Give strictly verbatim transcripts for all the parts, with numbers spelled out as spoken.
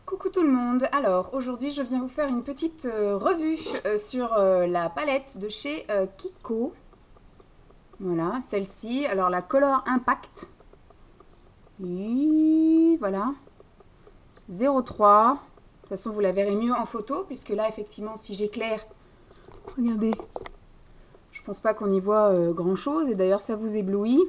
Coucou tout le monde. Alors aujourd'hui je viens vous faire une petite euh, revue euh, sur euh, la palette de chez euh, Kiko. Voilà, celle-ci. Alors la Color Impact. Et voilà. zéro trois. De toute façon vous la verrez mieux en photo puisque là effectivement si j'éclaire, regardez, je pense pas qu'on y voit euh, grand chose et d'ailleurs ça vous éblouit.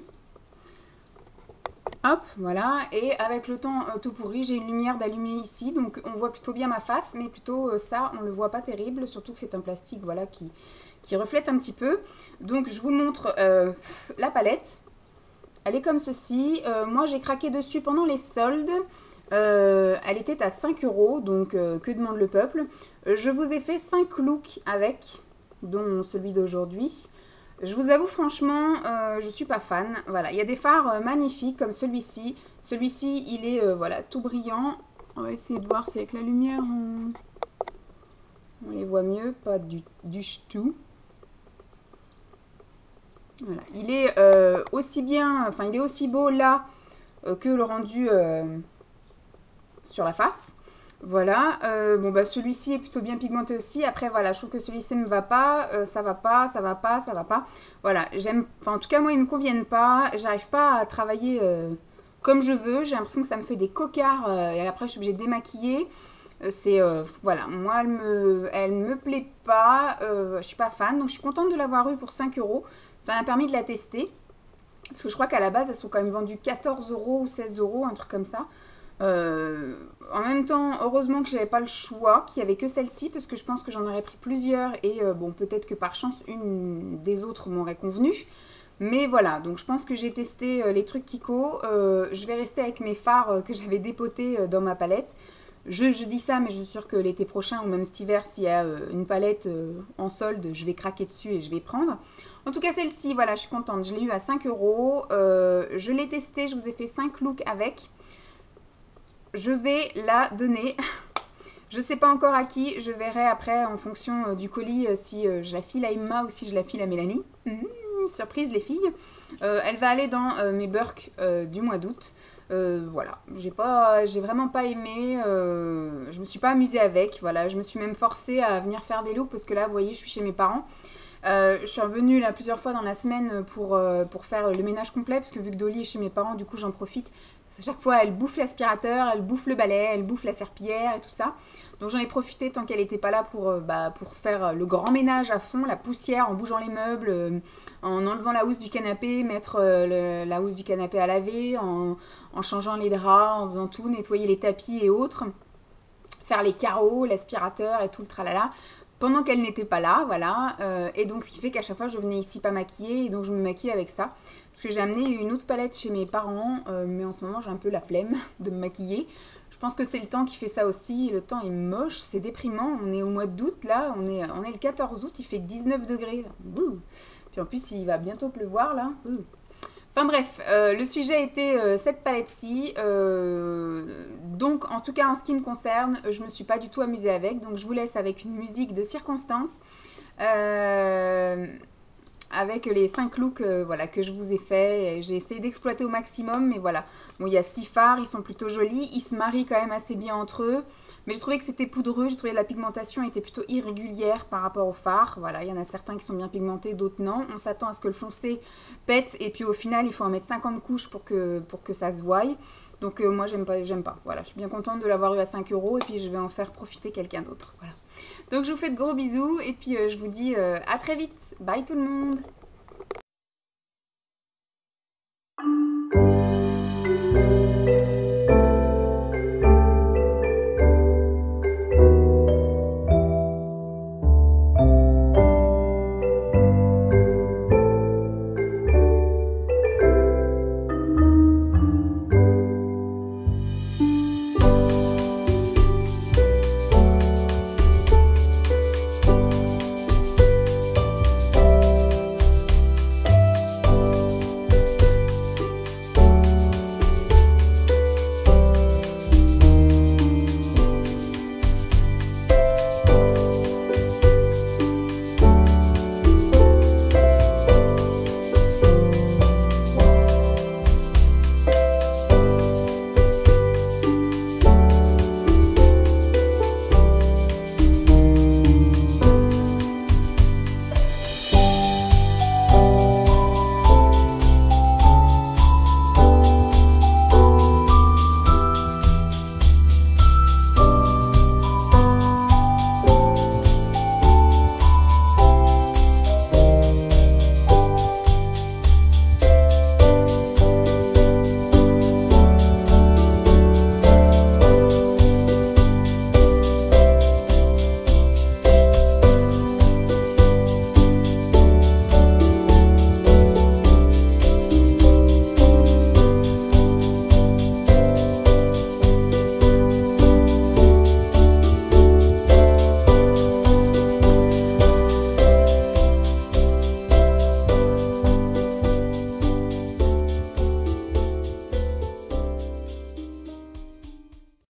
Hop, voilà, et avec le temps euh, tout pourri, j'ai une lumière d'allumé ici, donc on voit plutôt bien ma face, mais plutôt euh, ça, on le voit pas terrible, surtout que c'est un plastique, voilà, qui, qui reflète un petit peu. Donc je vous montre euh, la palette. Elle est comme ceci. Euh, moi, j'ai craqué dessus pendant les soldes. Euh, elle était à cinq euros, donc euh, que demande le peuple. Euh, je vous ai fait cinq looks avec, dont celui d'aujourd'hui. Je vous avoue franchement, euh, je suis pas fan. Voilà, il y a des fards euh, magnifiques comme celui-ci. Celui-ci, il est euh, voilà tout brillant. On va essayer de voir si avec la lumière on, on les voit mieux, pas du, du tout. Voilà, il est euh, aussi bien, enfin il est aussi beau là euh, que le rendu euh, sur la face. Voilà, euh, bon bah celui-ci est plutôt bien pigmenté aussi. Après voilà, je trouve que celui-ci ne me va pas, euh, ça va pas, ça va pas, ça va pas. Voilà, j'aime, enfin en tout cas moi ils me conviennent pas. J'arrive pas à travailler euh, comme je veux. J'ai l'impression que ça me fait des cocards euh, et après je suis obligée de démaquiller. Euh, c'est euh, voilà, moi elle me, elle me plaît pas. Euh, je suis pas fan, donc je suis contente de l'avoir eu pour cinq euros. Ça m'a permis de la tester parce que je crois qu'à la base elles sont quand même vendues quatorze euros ou seize euros, un truc comme ça. Euh, en même temps, heureusement que j'avais pas le choix, qu'il n'y avait que celle-ci, parce que je pense que j'en aurais pris plusieurs et euh, bon, peut-être que par chance, une des autres m'aurait convenu. Mais voilà, donc je pense que j'ai testé euh, les trucs Kiko. Euh, je vais rester avec mes fards euh, que j'avais dépotés euh, dans ma palette. Je, je, dis ça, mais je suis sûre que l'été prochain ou même cet hiver, s'il y a euh, une palette euh, en solde, je vais craquer dessus et je vais prendre. En tout cas, celle-ci, voilà, je suis contente. Je l'ai eu à cinq euros. Euh, je l'ai testée, je vous ai fait cinq looks avec. Je vais la donner. Je ne sais pas encore à qui. Je verrai après en fonction du colis si je la file à Emma ou si je la file à Mélanie. Mmh, surprise les filles. Euh, elle va aller dans euh, mes Burks euh, du mois d'août. Euh, voilà, j'ai pas, j'ai vraiment pas aimé. Euh, je me suis pas amusée avec. Voilà, je me suis même forcée à venir faire des looks parce que là, vous voyez, je suis chez mes parents. Euh, je suis revenue là plusieurs fois dans la semaine pour, euh, pour faire le ménage complet parce que vu que Dolly est chez mes parents, du coup j'en profite. Chaque fois, elle bouffe l'aspirateur, elle bouffe le balai, elle bouffe la serpillière et tout ça. Donc j'en ai profité tant qu'elle n'était pas là pour, euh, bah, pour faire le grand ménage à fond, la poussière, en bougeant les meubles, euh, en enlevant la housse du canapé, mettre euh, le, la housse du canapé à laver, en, en changeant les draps, en faisant tout, nettoyer les tapis et autres, faire les carreaux, l'aspirateur et tout le tralala. Pendant qu'elle n'était pas là, voilà. Euh, et donc ce qui fait qu'à chaque fois je venais ici pas maquillée et donc je me maquille avec ça. Parce que j'ai amené une autre palette chez mes parents, euh, mais en ce moment j'ai un peu la flemme de me maquiller. Je pense que c'est le temps qui fait ça aussi. Le temps est moche, c'est déprimant. On est au mois d'août là, on est, on est le quatorze août, il fait dix-neuf degrés. Bouh. Puis en plus il va bientôt pleuvoir là. Bouh. Enfin bref, euh, le sujet était euh, cette palette-ci. Euh, donc en tout cas en ce qui me concerne, je me suis pas du tout amusée avec. Donc je vous laisse avec une musique de circonstance. Euh, avec les cinq looks euh, voilà, que je vous ai fait. J'ai essayé d'exploiter au maximum, mais voilà. Bon, il y a six fards, ils sont plutôt jolis. Ils se marient quand même assez bien entre eux. Mais j'ai trouvé que c'était poudreux, j'ai trouvé que la pigmentation était plutôt irrégulière par rapport aux fards. Voilà, il y en a certains qui sont bien pigmentés, d'autres non. On s'attend à ce que le foncé pète et puis au final, il faut en mettre cinquante couches pour que, pour que ça se voie. Donc euh, moi, j'aime pas, j'aime pas. Voilà, je suis bien contente de l'avoir eu à cinq euros et puis je vais en faire profiter quelqu'un d'autre. Voilà. Donc je vous fais de gros bisous et puis euh, je vous dis euh, à très vite. Bye tout le monde!